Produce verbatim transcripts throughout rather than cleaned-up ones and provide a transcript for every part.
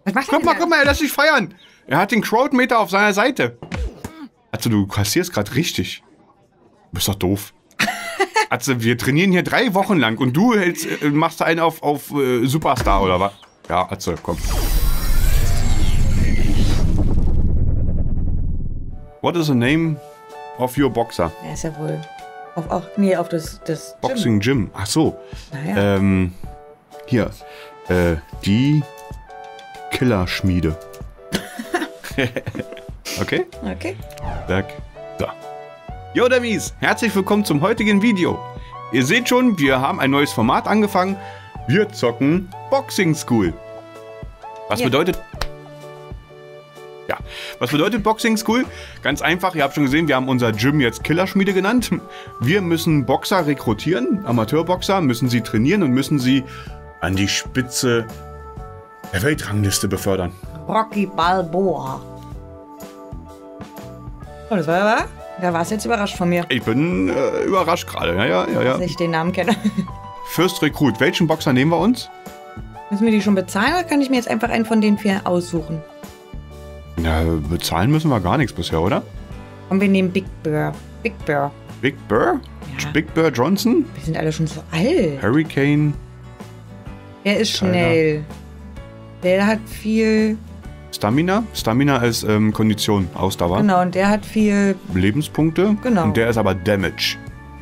Was macht er Guck denn mal, da? guck mal, er lässt sich feiern. Er hat den Crowdmeter auf seiner Seite. Also du kassierst gerade richtig. Du bist doch doof. Also wir trainieren hier drei Wochen lang und du hältst, äh, machst einen auf, auf äh, Superstar oder was? Ja, also komm. What is the name of your boxer? Ja, ist ja wohl. Auf, auch, nee, auf das, das Gym. Boxing Gym. Ach so. Naja. Ähm, hier. Äh, die Killerschmiede. Okay? Okay. Berg. So. Yo, Dummies, herzlich willkommen zum heutigen Video. Ihr seht schon, wir haben ein neues Format angefangen. Wir zocken Boxing School. Was Ja. bedeutet... Ja, was bedeutet Boxing School? Ganz einfach, ihr habt schon gesehen, wir haben unser Gym jetzt Killerschmiede genannt. Wir müssen Boxer rekrutieren, Amateurboxer, müssen sie trainieren und müssen sie an die Spitze der Weltrangliste befördern. Rocky Balboa. Oh, das war ja wahr? Da war es jetzt überrascht von mir, Ich bin äh, überrascht gerade. Ja, ja, ja, ja. dass ich den Namen kenne. First Recruit. Welchen Boxer nehmen wir uns? Müssen wir die schon bezahlen oder kann ich mir jetzt einfach einen von den vier aussuchen? Ja, bezahlen müssen wir gar nichts bisher, oder? Und wir nehmen Big Bear. Big Bear. Big Burr? Ja. Big Burr Johnson? Wir sind alle schon so alt. Hurricane? Der ist schnell. Der hat viel... Stamina? Stamina ist ähm, Kondition, Ausdauer. Genau, und der hat viel... Lebenspunkte. Genau. Und der ist aber Damage.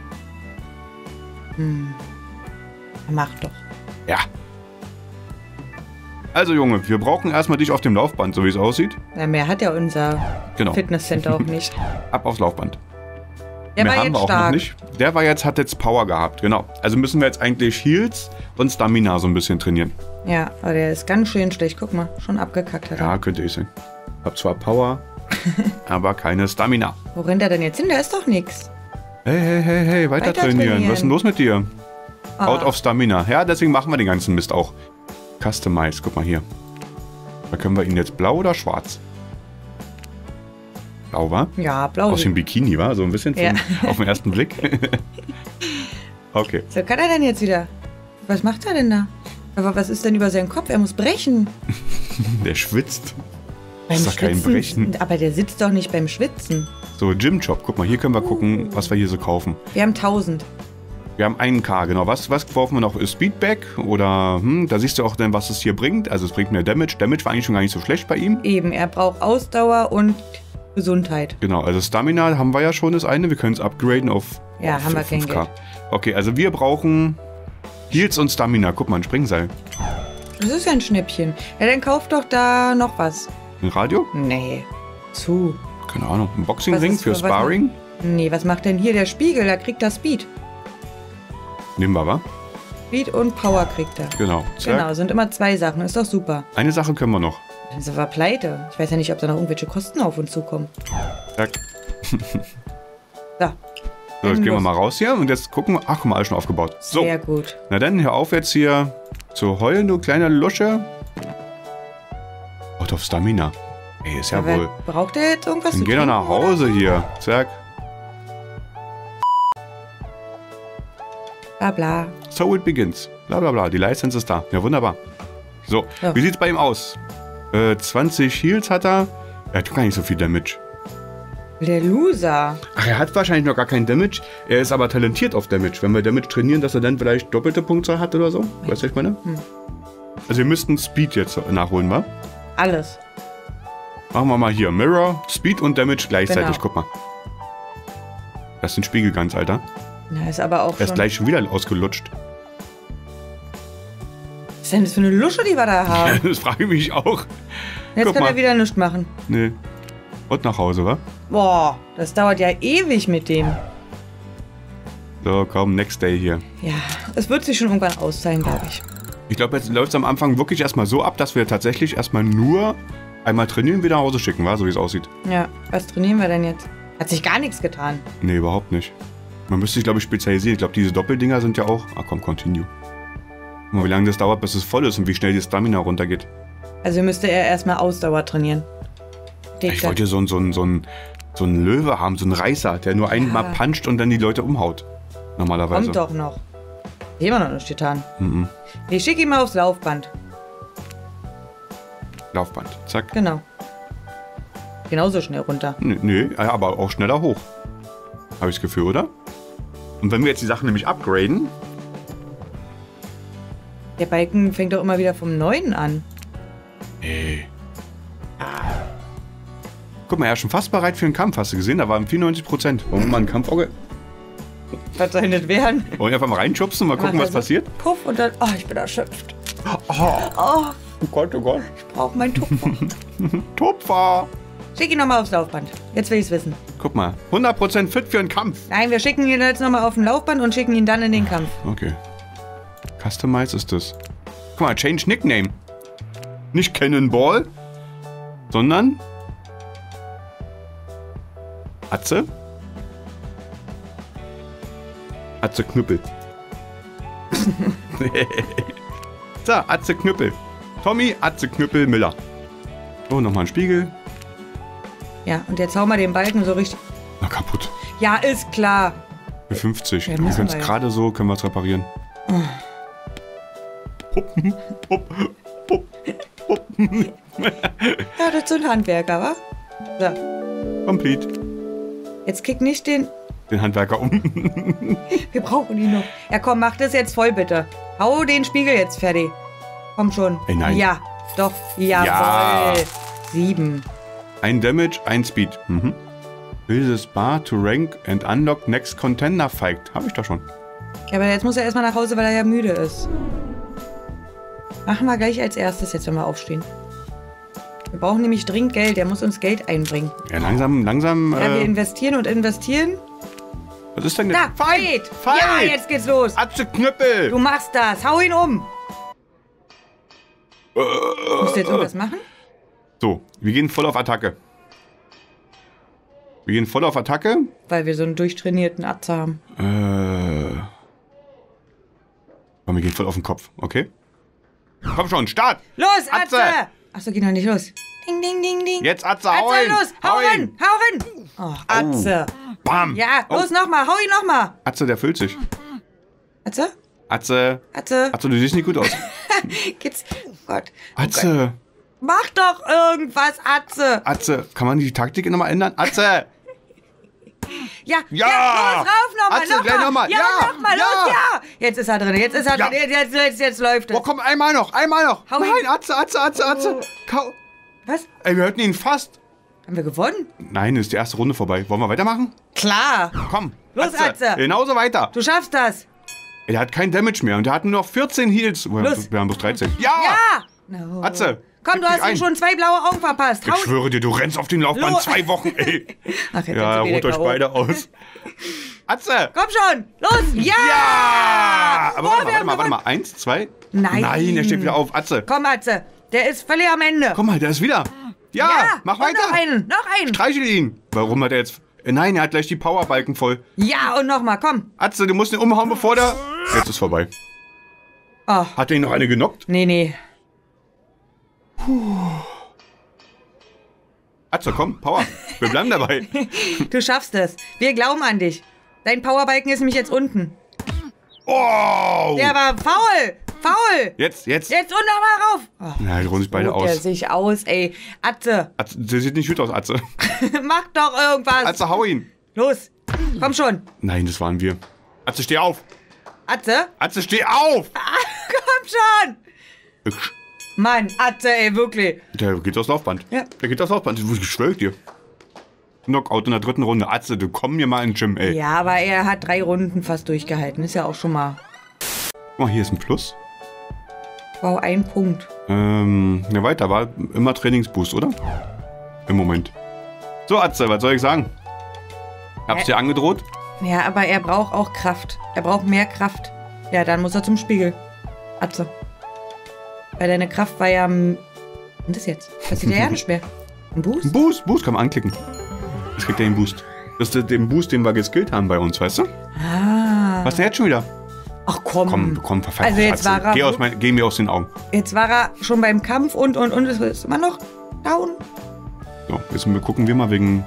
Hm. Mach doch. Ja. Also Junge, wir brauchen erstmal dich auf dem Laufband, so wie es aussieht. Ja, mehr hat ja unser Genau. Fitnesscenter auch nicht. Ab aufs Laufband. Der Mehr war haben jetzt wir auch stark. noch nicht. Der war jetzt, hat jetzt Power gehabt, genau. Also müssen wir jetzt eigentlich Heals und Stamina so ein bisschen trainieren. Ja, aber der ist ganz schön schlecht. Guck mal, schon abgekackt hat er. Ja, könnte ich sein. Hab zwar Power, aber keine Stamina. Wo rennt er denn jetzt hin? Da ist doch nichts. Hey, hey, hey, hey, weiter, Weiter trainieren. trainieren. Was ist denn los mit dir? Ah. Out of Stamina. Ja, deswegen machen wir den ganzen Mist auch. Customize, guck mal hier. Da können wir ihn jetzt blau oder schwarz? Blau, wa? Ja, blau. Aus dem Bikini, wa? So ein bisschen zum, Ja. auf den ersten Blick. Okay. So kann er denn jetzt wieder? Was macht er denn da? Aber was ist denn über seinen Kopf? Er muss brechen. Der schwitzt. Beim ist doch kein Schwitzen- Brechen. Aber der sitzt doch nicht beim Schwitzen. So, Gym Shop. Guck mal, hier können wir gucken, was wir hier so kaufen. Wir haben tausend. Wir haben einen K, genau. Was, was kaufen wir noch? Speedback oder, hm, da siehst du auch dann, was es hier bringt. Also es bringt mehr Damage. Damage war eigentlich schon gar nicht so schlecht bei ihm. Eben, er braucht Ausdauer und Gesundheit. Genau, also Stamina haben wir ja schon das eine. Wir können es upgraden auf, Ja, auf haben wir kein fünf K. Geld. Okay, also wir brauchen Heals und Stamina. Guck mal, ein Springseil. Das ist ja ein Schnäppchen. Ja, dann kauft doch da noch was. Ein Radio? Nee. Zu. Keine Ahnung. Ein Boxingring Was ist- für was- Sparring? Nee, was macht denn hier der Spiegel? Da kriegt er Speed. Nehmen wir, wa? Speed und Power kriegt er. Genau. Zack. Genau, sind immer zwei Sachen. Ist doch super. Eine Sache können wir noch. Dann sind wir pleite. Ich weiß ja nicht, ob da noch irgendwelche Kosten auf uns zukommen. Zack. So. So, jetzt Dann gehen wir los. mal raus hier und jetzt gucken wir. Ach, guck mal, alles schon aufgebaut. So, Sehr gut. na dann, hör auf jetzt hier zu heulen, du kleiner Lusche. Out of Stamina. Ey, ist ja Aber wohl. braucht er jetzt irgendwas Dann zu geh doch nach trinken, oder? Hause hier. Zack. Bla bla. So it begins. Bla bla bla. Die Lizenz ist da. Ja, wunderbar. So, Ja. wie sieht's bei ihm aus? Äh, zwanzig Heals hat er. Er hat gar nicht so viel Damage. Der Loser. Ach, er hat wahrscheinlich noch gar keinen Damage. Er ist aber talentiert auf Damage. Wenn wir Damage trainieren, dass er dann vielleicht doppelte Punktzahl hat oder so. Weißt du, was ich meine? Hm. Also wir müssten Speed jetzt nachholen, wa? Alles. Machen wir mal hier. Mirror, Speed und Damage gleichzeitig. Genau. Guck mal. Das sind Spiegel ganz, Alter. Na, ist aber auch Er ist schon... gleich schon wieder ausgelutscht. Was ist denn das für eine Lusche, die wir da haben? Das frage ich mich auch. Jetzt guck kann mal. er wieder nichts machen. Nee. Und nach Hause, wa? Boah, das dauert ja ewig mit dem. So, komm, next day hier. Ja, es wird sich schon irgendwann auszahlen, glaube ich. Ich glaube, jetzt läuft es am Anfang wirklich erstmal so ab, dass wir tatsächlich erstmal nur einmal trainieren, wieder nach Hause schicken, wa? So wie es aussieht. Ja, was trainieren wir denn jetzt? Hat sich gar nichts getan. Nee, überhaupt nicht. Man müsste sich, glaube ich, spezialisieren. Ich glaube, diese Doppeldinger sind ja auch... Ah, komm, continue. Guck mal, wie lange das dauert, bis es voll ist und wie schnell die Stamina runtergeht. Also müsste er erstmal Ausdauer trainieren. Ich wollte so einen so einen- so einen- so einen Löwe haben, so einen Reißer, der nur einmal Ja. puncht und dann die Leute umhaut. Normalerweise. Kommt doch noch. Immer noch nicht getan. Mhm. Ich schicke ihn mal aufs Laufband. Laufband. Zack. Genau. Genauso schnell runter. Nee, nee, aber auch schneller hoch. Habe ich das Gefühl, oder? Und wenn wir jetzt die Sachen nämlich upgraden... Der Balken fängt doch immer wieder vom Neuen an. Nee. Guck mal, er ist schon fast bereit für einen Kampf. Hast du gesehen? Da waren vierundneunzig Prozent. Wollen wir mal einen Kampfauge? Was soll denn das werden? Wollen wir einfach mal reinschubsen und mal gucken, Mach was also passiert? Puff und dann... Oh, ich bin erschöpft. Oh, Oh, oh Gott, oh Gott. ich brauche meinen Tupfer. Tupfer. Schick ihn nochmal aufs Laufband. Jetzt will ich's wissen. Guck mal, hundert Prozent fit für einen Kampf. Nein, wir schicken ihn jetzt nochmal auf den Laufband und schicken ihn dann in den Kampf. Okay. Customize ist das. Guck mal, Change Nickname. Nicht Cannonball, sondern Atze. Atze Knüppel. So, Atze Knüppel. Tommy, Atze Knüppel, Miller. So, nochmal ein Spiegel. Ja, und jetzt hauen wir den Balken so richtig... Na, kaputt. Ja, ist klar. Für fünfzig. Ja, Wir müssen können es wir ja. gerade so, können wir es reparieren. Hup, hup, hup, hup. Ja, das ist so ein Handwerker, wa? So, Complete. jetzt kick nicht den... Den Handwerker um. Wir brauchen ihn noch. Ja, komm, mach das jetzt voll, bitte. Hau den Spiegel jetzt fertig. Komm schon. Ey, nein. Ja, doch. Jawohl. Ja. Sieben. Ein Damage, ein Speed. Mhm. Will this bar to rank and unlock next contender fight. Hab ich doch schon. Ja, aber jetzt muss er erstmal nach Hause, weil er ja müde ist. Machen wir gleich als erstes jetzt, wenn wir aufstehen. Wir brauchen nämlich dringend Geld. Der muss uns Geld einbringen. Ja, langsam, langsam. Ja, wir Äh, investieren und investieren. was ist denn Da, Fight! Fight! Ja, jetzt geht's los. Atze Knüppel! Du machst das. Hau ihn um. Musst du jetzt irgendwas machen? So, wir gehen voll auf Attacke. Wir gehen voll auf Attacke. Weil wir so einen durchtrainierten Atze haben. Äh. Komm, wir gehen voll auf den Kopf, okay? Komm schon, Start! Los, Atze! Atze! Achso, geht noch nicht los. Ding, ding, ding, ding. Jetzt Atze, hau Atze, ihn! los! Hau Hau rein! ihn! Hau rein! Oh, Atze. Bam! Ja, Oh, los nochmal! Hau ihn nochmal! Atze, der füllt sich. Atze? Atze. Atze? Atze, du siehst nicht gut aus. Geht's? Oh Gott. Atze. Mach doch irgendwas, Atze! Atze. Kann man die Taktik nochmal ändern? Atze! Ja, Ja! ja, los, rauf nochmal, Atze, gleich noch mal. Ja, Ja, nochmal, ja. los, ja! Jetzt ist er drin, jetzt ist er Ja. drin, jetzt, jetzt, jetzt, jetzt läuft es. Oh, komm, einmal noch, einmal noch. Hau Nein, ihn. Atze, Atze, Atze, Atze. Oh. Kau. Was? Ey, wir hörten ihn fast. Haben wir gewonnen? Nein, ist die erste Runde vorbei. Wollen wir weitermachen? Klar! Komm. Los, Atze. Genauso weiter. Du schaffst das! Ey, der hat kein Damage mehr und der hat nur noch vierzehn Heals. Los. Wir haben bloß dreizehn. Ja! Ja! No. Atze. Komm, du krieg hast dich ein. ihm schon zwei blaue Augen verpasst. Ich Hau schwöre dir, du rennst auf den Laufband Los. zwei Wochen, ey. Ach, jetzt Ja, sind sie ruht wieder euch K O. beide aus. Atze! Komm schon! Los! Ja! Ja! Aber Oh, warte mal, wir warte haben mal, warte gewonnen. mal. Eins, zwei. Nein. Nein, er steht wieder auf. Atze. Komm, Atze! Der ist völlig am Ende. Guck mal, der ist wieder. Ja, mach und weiter. noch einen, noch einen. Streichel ihn. Warum hat er jetzt... Äh, Nein, er hat gleich die Powerbalken voll. Ja, und noch mal, komm. Atze, du musst ihn umhauen, bevor der... Jetzt ist vorbei. Oh, Hat er ihn noch eine genockt? nee, nee. Atze, komm, Power. Wir bleiben dabei. Du schaffst es. Wir glauben an dich. Dein Powerbalken ist nämlich jetzt unten. Oh! Der war faul. Faul. Jetzt, jetzt. Jetzt und noch mal rauf. Oh, Na, die ruhen sich beide ruht der aus. sich aus, ey. Atze, Atze, der sieht nicht gut aus, Atze. mach doch irgendwas. Atze, hau ihn. Los. Komm schon. Nein, das waren wir. Atze, steh auf. Atze. Atze, steh auf. Komm schon. Hübsch. Mann, Atze, ey, wirklich. Der geht aufs Laufband. Ja. Der geht aufs Laufband. Ich schwöre dir. Knockout in der dritten Runde. Atze, du komm mir mal in den Gym, ey. Ja, aber er hat drei Runden fast durchgehalten. Ist ja auch schon mal. Guck mal, hier ist ein Plus. Wow, ein Punkt. Ähm, ja, weiter. War immer Trainingsboost, oder? Im Moment. So, Atze, was soll ich sagen? Hab's Hä? dir angedroht? Ja, aber er braucht auch Kraft. Er braucht mehr Kraft. Ja, dann muss er zum Spiegel. Atze. Weil deine Kraft war ja... m- Und das jetzt? Das sieht er ja nicht mehr. Ein Boost? Ein Boost, Boost kann man anklicken. Das kriegt er den Boost. Das ist der Boost, den wir geskillt haben bei uns, weißt du? Ah. Was denn jetzt schon wieder? Ach komm. Komm, komm, verfall Also jetzt war er... Geh, aus mein, geh mir aus den Augen. Jetzt war er schon beim Kampf und, und, und. Es ist immer noch down. So, jetzt wir- gucken wir mal wegen...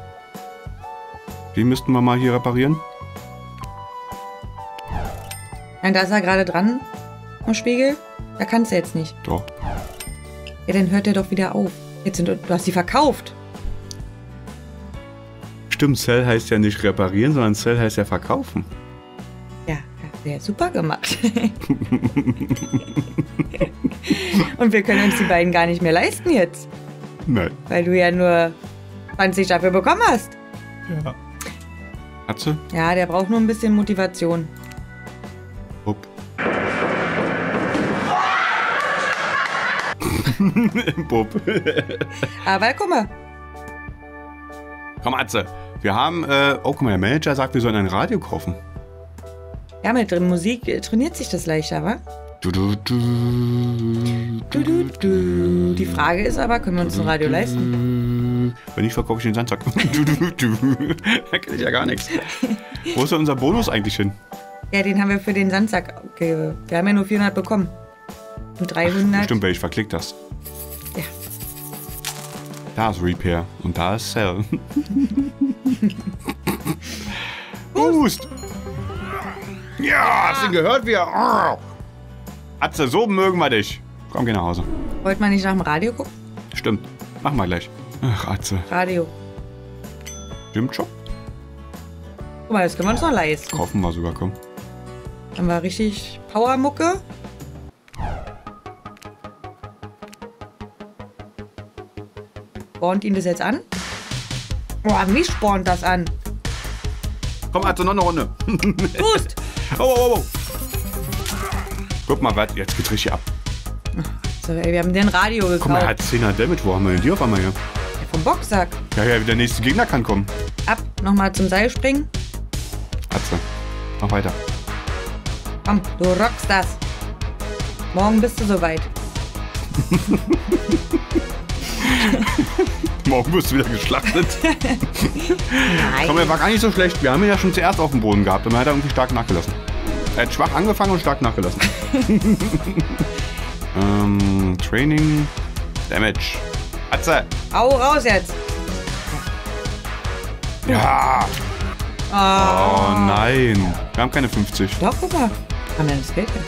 Den müssten wir mal hier reparieren. Nein, da ist er gerade dran am Spiegel. Da kannst du jetzt nicht. Doch. Ja, dann hört er doch wieder auf. Jetzt sind, du hast sie verkauft. Stimmt, Sell heißt ja nicht reparieren, sondern Sell heißt ja verkaufen. Ja, sehr super gemacht. Und wir können uns die beiden gar nicht mehr leisten jetzt. Nein. Weil du ja nur zwanzig dafür bekommen hast. Ja. Atze? Ja, der braucht nur ein bisschen Motivation. Upp. Bub. Aber guck mal. Komm, Atze. Wir haben, äh, oh, guck mal, der Manager sagt, wir sollen ein Radio kaufen. Ja, mit drin Musik äh, trainiert sich das leichter, wa? Du, du, du, Du, du, du. Die Frage ist aber, können wir uns ein Radio leisten? Wenn nicht, verkaufe ich den Sandsack. Du, du, du. Da kenne ich ja gar nichts. Wo ist denn unser Bonus eigentlich hin? Ja, den haben wir für den Sandsack gegeben. Wir haben ja nur vierhundert bekommen. Und dreihundert. Stimmt, weil ich verklickt hast. Ja. Da ist Repair und da ist Sell. Boost! Ja, hast du gehört? Wir. Atze, so mögen wir dich. Komm, geh nach Hause. Wollt man nicht nach dem Radio gucken? Stimmt. Machen wir gleich. Ach, Atze. Radio. Stimmt schon. Guck mal, das können wir uns noch leisten. Kaufen wir sogar, komm. Dann war richtig Powermucke. Spornt ihn das jetzt an? Boah, mich spornt das an. Komm, Atze, noch eine Runde. Boost! Oh, oh, oh, oh. Guck mal, was, jetzt geht's richtig ab. So, ey, wir haben den Radio gekauft. Guck mal, er hat zehner Damage. Wo haben wir denn die auf einmal hier? Ja, vom Boxsack. Ja, ja, der nächste Gegner kann kommen. Ab, nochmal zum Seil springen. Atze, mach weiter. Komm, du rockst das. Morgen bist du soweit. Morgen wirst du wieder geschlachtet. Nein. Komm, er war gar nicht so schlecht. Wir haben ihn ja schon zuerst auf dem Boden gehabt und dann hat er irgendwie stark nachgelassen. Er hat schwach angefangen und stark nachgelassen. ähm, Training, Damage. Atze! Au raus jetzt. Ja! Oh, Oh nein! Wir haben keine fünfzig. Doch, guck mal. Haben wir das Geld her?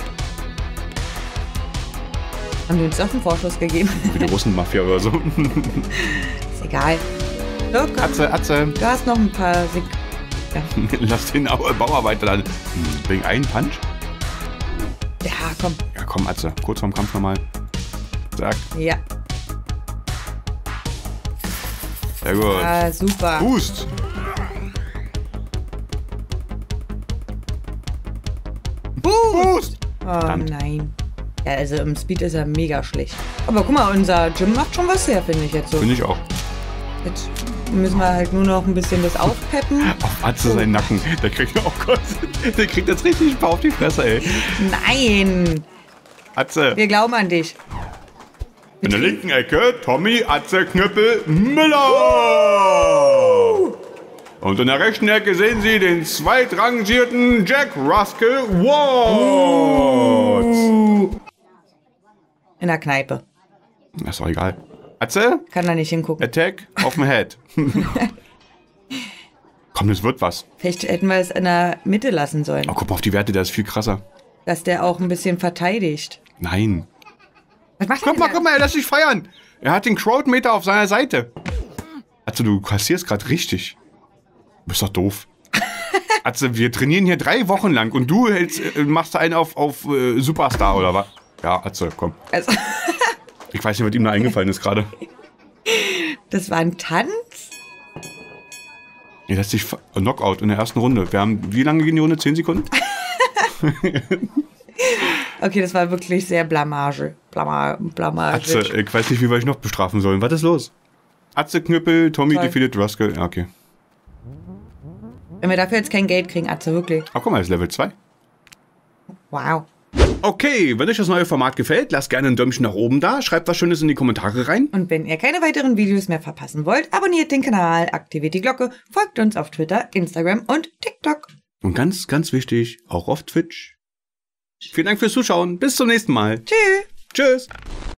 Haben die uns doch einen Vorschuss gegeben? Wie die Russenmafia oder so. Ist egal. So, komm. Atze, Atze! Du hast noch ein paar Sek ja. Lass den Au- Bauarbeiter dann. Wegen einen Punch? ja, komm. Ja, komm, Atze. Kurz vorm Kampf nochmal. Zack. Ja. Sehr gut. Ah, super. Boost! Boost! Oh Verdammt. nein. Ja, also im Speed ist er mega schlecht. Aber guck mal, unser Gym macht schon was her, finde ich jetzt so. Finde ich auch. Jetzt müssen wir halt nur noch ein bisschen das aufpeppen. Auf Atze seinen Nacken. Der kriegt, oh Gott, der kriegt jetzt richtig ein paar auf die Fresse, ey. Nein! Atze. Wir glauben an dich. In der linken Ecke Tommy Atze Knüppel Müller. Und in der rechten Ecke sehen Sie den zweitrangierten Jack Ruskell Watts. In der Kneipe. Ist doch egal. Atze, Kann da nicht hingucken. Attack auf dem Head. Komm, das wird was. Vielleicht hätten wir es in der Mitte lassen sollen. Oh, guck mal auf die Werte, der ist viel krasser. Dass der auch ein bisschen verteidigt. Nein. Was macht Guck der mal, denn guck mal, er lässt sich feiern. Er hat den Crowdmeter auf seiner Seite. Atze, du kassierst gerade richtig. Du bist doch doof. Atze, wir trainieren hier drei Wochen lang und du hältst, äh, machst einen auf, auf äh, Superstar oder was? Ja, Atze, komm. da? Also, Ich weiß nicht, was ihm da eingefallen ist gerade. das war ein Tanz? Er lässt sich fa- Knockout in der ersten Runde. Wir haben, wie lange gehen die Runde? Zehn Sekunden? Okay, das war wirklich sehr Blamage. Blama, Blamage. Atze, ich weiß nicht, wie wir euch noch bestrafen sollen. Was ist los? Atze, Knüppel, Tommy, Toll. defeated Ruskell. Ja, okay. Wenn wir dafür jetzt kein Geld kriegen, Atze, wirklich. Ach, guck mal, das ist Level zwei. Wow. Okay, wenn euch das neue Format gefällt, lasst gerne ein Däumchen nach oben da, schreibt was Schönes in die Kommentare rein. Und wenn ihr keine weiteren Videos mehr verpassen wollt, abonniert den Kanal, aktiviert die Glocke, folgt uns auf Twitter, Instagram und TikTok. Und ganz, ganz wichtig, auch auf Twitch. Vielen Dank fürs Zuschauen. Bis zum nächsten Mal. Tschüss. Tschüss.